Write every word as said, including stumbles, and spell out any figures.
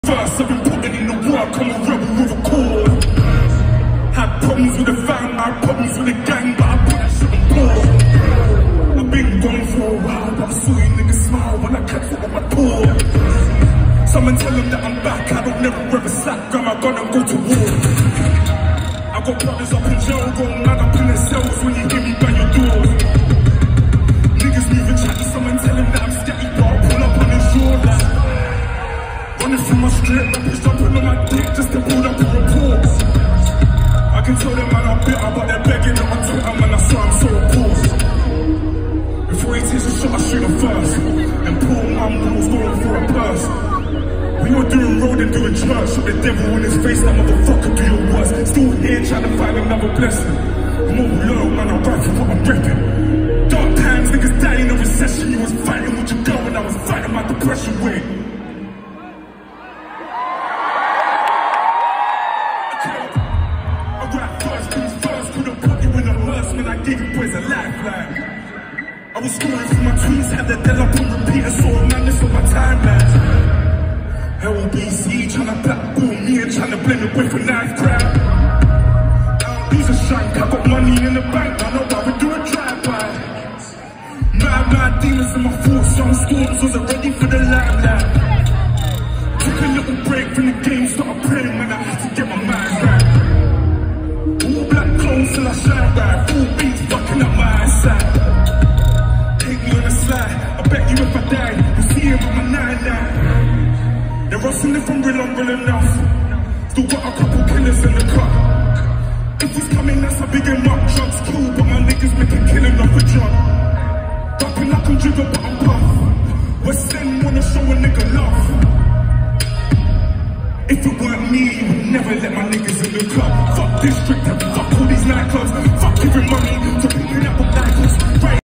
First, I've been putting in the work, I'm a rebel with a cause. Had problems with the fam, had problems with the gang, but I put that shit on pause. I've been gone for a while, but I saw you niggas smile when I kept it on my tour. Someone tell them that I'm back, I don't never ever slack, grab my gun and go to war. I got brothers up in jail, going mad up in their cells when you hear me bang your doors. Niggas moving chatty, someone tell them that I'm steady, but I'll pull up on his shoulder. Running through my strip, rappers jumping on my dick just to build up a report. I can tell them man I'm bitter, but they're begging it on Twitter, man, that's why I'm so appalled. Before he takes a shot, I shoot him first. And poor mum was going for a purse. We were doing road and doing church, shot the devil in his face, that motherfucker do your worst. Still here trying to find another blessing. I'm all low, man, I'm right for what I'm repping. Dark times, niggas dying in a recession. You was fighting with your girl and I was fighting my depression with. I was scrolling through my tweets, had the dead up on repeat, and saw a madness on my timeline. L B C tryna blackball me and tryna blend it with a knife crowd. I don't lose a shank, I got money in the bank, I know I would do a drive-by. Mad, mad demons in my thoughts, young Storms wasn't ready for the limelight. Took a little break from the game, started praying when I had to get my mind right. All black clothes till I shine right, full beats fucking up my eyesight. I bet you if I die, you'll see it with my nine nine. They're rustling if I'm real, I'm real enough. Still got a couple killers in the cut. If he's coming, that's a big him up. Drugs cool, but my niggas make a killing off a drug. Bumping like I'm driven, but I'm puff. West End wanna show a nigga love. If it weren't me, you would never let my niggas in the club. Fuck district and fuck